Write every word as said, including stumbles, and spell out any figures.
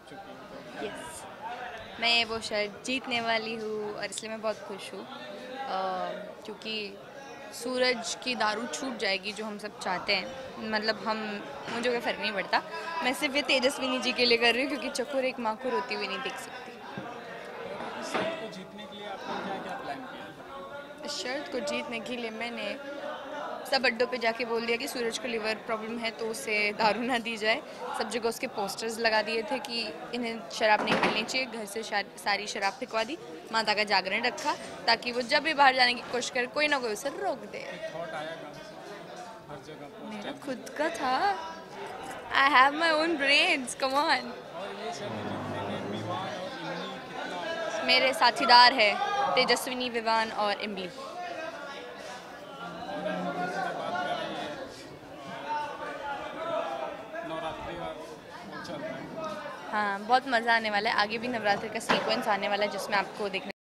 जीत चुकी हैं, तो क्या यस, मैं वो शर्ट जीतने वाली हूँ और इसलिए मैं बहुत खुश हूँ, अ, क्योंकि सूरज की दारू छूट जाएगी जो हम सब चाहते हैं। मतलब हम, मुझे कोई फ़र्क नहीं पड़ता, मैं सिर्फ ये तेजस्विनी जी के लिए कर रही हूँ क्योंकि चकोर एक माँ को रोती हुई नहीं देख सकती। और इस शर्ट को जीतने के लिए आपने क्या क्या प्लान किया है? इस शर्ट को जीतने के लिए मैंने सब अड्डों पे जाके बोल दिया कि सूरज को लिवर प्रॉब्लम है तो उसे दारू ना दी जाए। सब जगह उसके पोस्टर्स लगा दिए थे कि इन्हें शराब नहीं मिलनी चाहिए, घर से सारी शराब फेंकवा दी, माता का जागरण रखा ताकि वो जब भी बाहर जाने की कोशिश करे कोई ना कोई उसे रोक दे। ये थॉट आया कहाँ से? हर जगह मेरा पोस्टर भी। खुद का था। I have my own brains, come on. और ये शर्ट जीतने में विवान और इमली कितना इसका मेरे साथीदार है तेजस्विनी, विवान और इमली। और दूसरी बात करें, ये नवरात्रि का वो चल रहा है। हाँ, बहुत मज़ा आने वाला है, आगे भी नवरात्रि का सीक्वेंस आने वाला है जिसमें आपको देखने